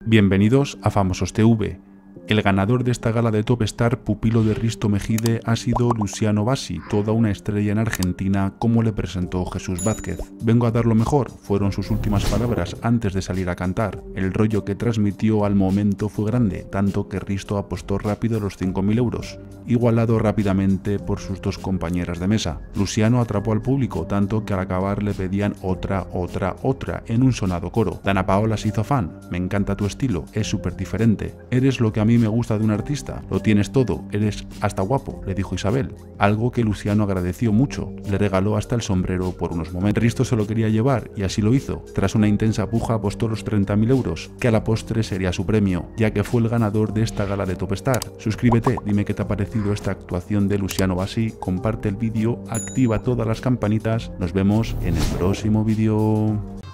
Bienvenidos a Famosos TV. El ganador de esta gala de Top Star, pupilo de Risto Mejide, ha sido Luciano Bassi, toda una estrella en Argentina, como le presentó Jesús Vázquez. Vengo a dar lo mejor, fueron sus últimas palabras antes de salir a cantar. El rollo que transmitió al momento fue grande, tanto que Risto apostó rápido los 5.000 euros, igualado rápidamente por sus dos compañeras de mesa. Luciano atrapó al público, tanto que al acabar le pedían otra en un sonado coro. Dana Paola se hizo fan: me encanta tu estilo, es súper diferente, eres lo que a mí me gusta de un artista, lo tienes todo, eres hasta guapo, le dijo Isabel, algo que Luciano agradeció mucho, le regaló hasta el sombrero por unos momentos. Risto se lo quería llevar y así lo hizo. Tras una intensa puja apostó los 30.000 euros, que a la postre sería su premio, ya que fue el ganador de esta gala de Top Star. Suscríbete, dime qué te ha parecido esta actuación de Luciano Bassi, comparte el vídeo, activa todas las campanitas, nos vemos en el próximo vídeo.